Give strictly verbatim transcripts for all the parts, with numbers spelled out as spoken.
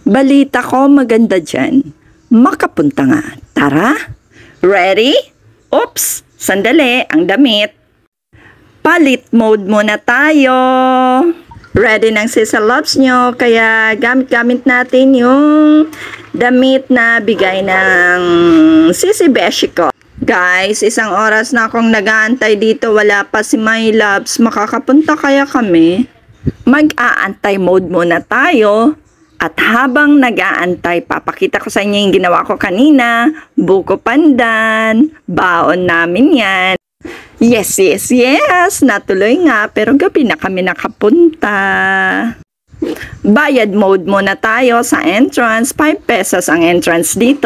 Balita ko maganda dyan. Makapunta nga. Tara? Ready? Oops! Sandali, ang damit. Palit mode muna tayo. Ready ng Sisa Loves nyo, kaya gamit-gamit natin yung damit na bigay ng Sisi Beshi ko. Guys, isang oras na akong nag-aantay dito, wala pa si My Loves. Makakapunta kaya kami? Mag-aantay mode muna tayo. At habang nag-aantay, papakita ko sa inyo yung ginawa ko kanina. Buko pandan, baon namin yan. Yes, yes, yes! Natuloy nga, pero gabi na kami nakapunta. Bayad mode muna tayo sa entrance. five pesos ang entrance dito.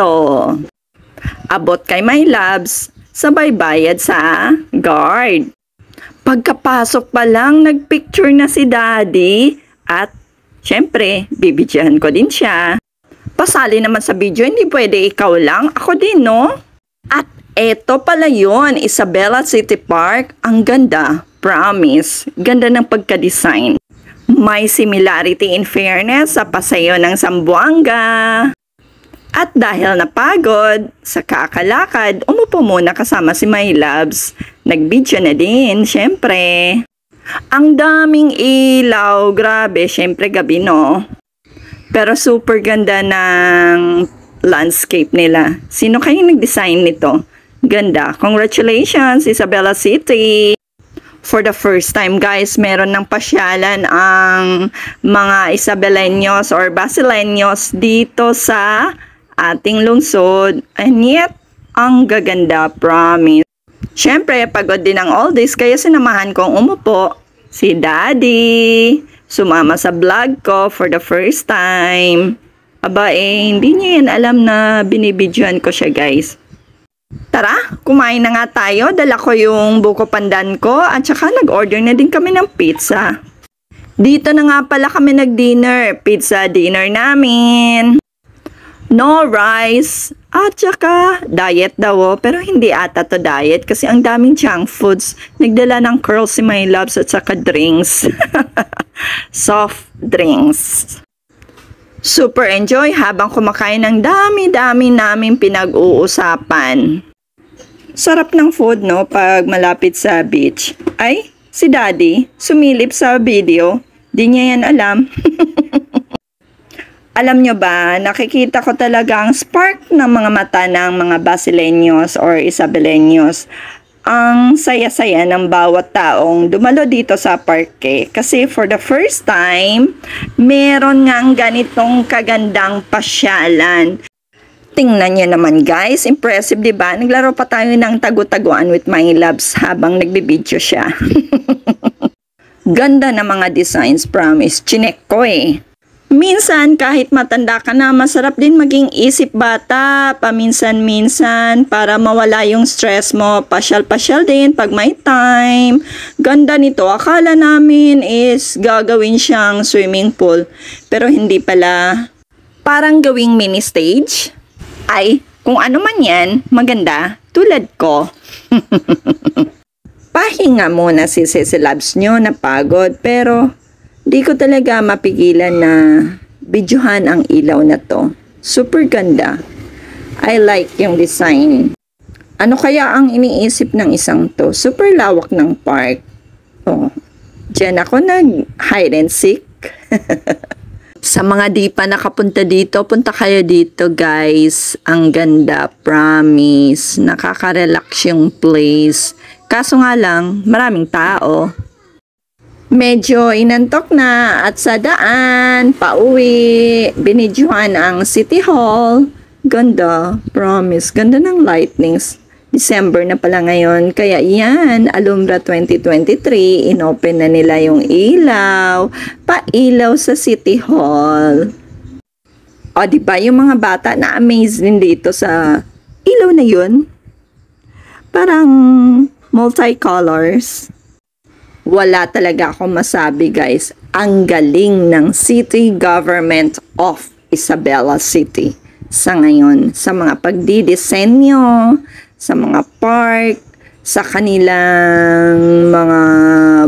Abot kay My Loves, sabay bayad sa guard. Pagkapasok pa lang, nagpicture na si Daddy. At, syempre, bibidyohan ko din siya. Pasali naman sa video, hindi pwede ikaw lang. Ako din, no? At, eto pala yun, Isabela City Park. Ang ganda, promise. Ganda ng pagka-design. May similarity in fairness sa pasayo ng Zamboanga. At dahil napagod sa kakalakad, umupo muna kasama si My Loves. Nag-video na din, syempre. Ang daming ilaw, grabe, syempre gabi, no? Pero super ganda ng landscape nila. Sino kayong nag-design nito? Ganda. Congratulations, Isabela City! For the first time, guys, meron ng pasyalan ang mga Isabeleños or Basileños dito sa ating lungsod. And yet, ang gaganda, promise. Siyempre, pagod din ang oldies, kaya sinamahan kong umupo si Daddy. Sumama sa vlog ko for the first time. Aba eh, hindi niya yan alam na binibidyoan ko siya, guys. Tara, kumain na nga tayo. Dala ko yung buko pandan ko at saka nag-order na din kami ng pizza. Dito na nga pala kami nag-dinner. Pizza dinner namin. No rice. At saka, diet daw, oh, pero hindi ata to diet kasi ang daming junk foods. Nagdala ng curls si My Loves at saka drinks. Soft drinks. Super enjoy habang kumakain ng dami-dami namin pinag-uusapan. Sarap ng food, no, pag malapit sa beach. Ay, si Daddy, sumilip sa video. Di niya yan alam. Alam nyo ba, nakikita ko talaga ang spark ng mga mata ng mga Basileños or Isabeleños. Ang saya-saya ng bawat taong dumalo dito sa parke. Kasi for the first time, meron nga ang ganitong kagandang pasyalan. Tingnan nyo naman, guys, impressive, diba? Naglaro pa tayo ng tagu-taguan with My Loves habang nagbibideo siya. Ganda na mga designs, promise. Chinek ko eh. Minsan, kahit matanda ka na, masarap din maging isip bata, paminsan-minsan, para mawala yung stress mo. Pasyal-pasyal din pag may time. Ganda nito. Akala namin is gagawin siyang swimming pool. Pero hindi pala. Parang gawing mini stage. Ay, kung ano man yan, maganda. Tulad ko. Pahinga muna si Sisi Loves nyo, napagod. Pero di ko talaga mapigilan na videohan ang ilaw na to. Super ganda. I like yung design. Ano kaya ang iniisip ng isang to? Super lawak ng park. Oh, diyan ako nag hide and seek. Sa mga di pa nakapunta dito, punta kayo dito, guys. Ang ganda, promise. Nakaka-relax yung place. Kaso nga lang, maraming tao. Medyo inantok na at sa daan, pauwi, binidyohan ang City Hall. Ganda, promise. Ganda ng lightnings. December na pala ngayon. Kaya yan, Alumbra twenty twenty-three, inopen na nila yung ilaw. Pailaw sa City Hall. O, diba yung mga bata na-amaze din dito sa ilaw na yun? Parang multicolors. Wala talaga akong masabi, guys. Ang galing ng City Government of Isabela City sa ngayon. Sa mga pagdidisenyo, sa mga park, sa kanilang mga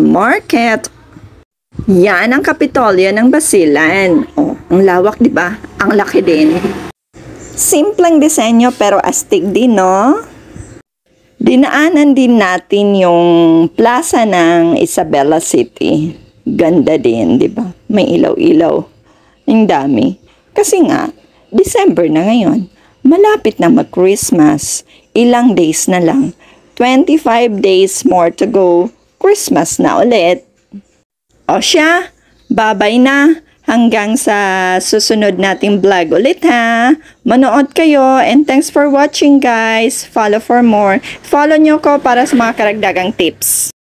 market. Yan ang Kapitolyo ng Basilan. Oh, ang lawak, di ba? Ang laki din. Simpleng disenyo pero astig din, no? Dinaanan din natin yung plaza ng Isabela City. Ganda din, di ba? May ilaw-ilaw. Ang dami. Kasi nga, December na ngayon. Malapit na mag-Christmas. Ilang days na lang. twenty-five days more to go. Christmas na ulit. O siya, bye-bye na. Hanggang sa susunod nating vlog ulit ha. Manood kayo and thanks for watching guys. Follow for more. Follow nyo ko para sa mga karagdagang tips.